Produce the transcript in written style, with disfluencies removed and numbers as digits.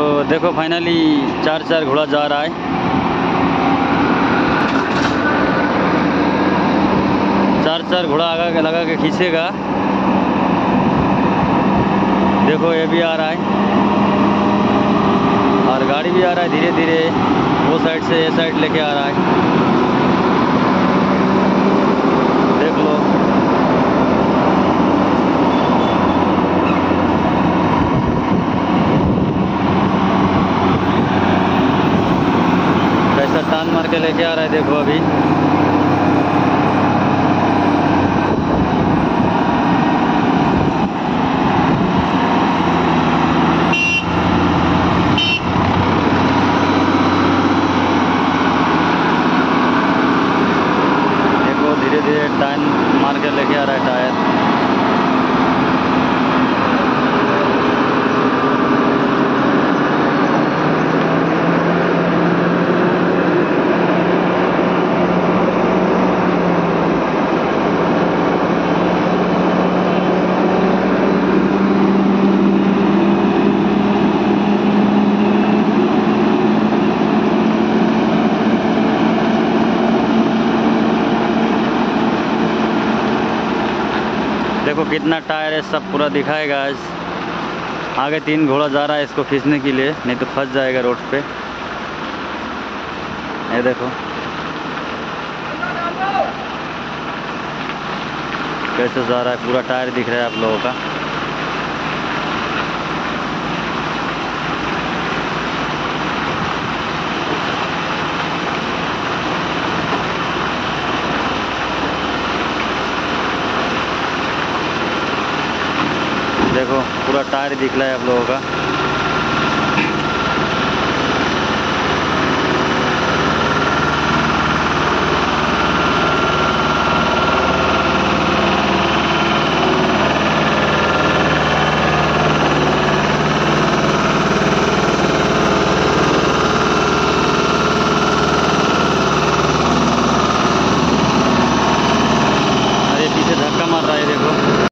तो देखो फाइनली 4 घोड़ा जा रहा है। 4 घोड़ा आगा लगा के खींचेगा। देखो ये भी आ रहा है और गाड़ी भी आ रहा है धीरे धीरे, वो साइड से ये साइड लेके आ रहा है। देख लो कैसा टान मार के लेके आ रहा है। देखो अभी टायर मार के लेके आ रहा है टायर। देखो कितना टायर है, सब पूरा दिखाएगा आज। आगे 3 घोड़ा जा रहा है इसको खींचने के लिए, नहीं तो फंस जाएगा रोड पे। ये देखो कैसे जा रहा है, पूरा टायर दिख रहा है आप लोगों का। देखो पूरा टायर दिख रहा है आप लोगों का।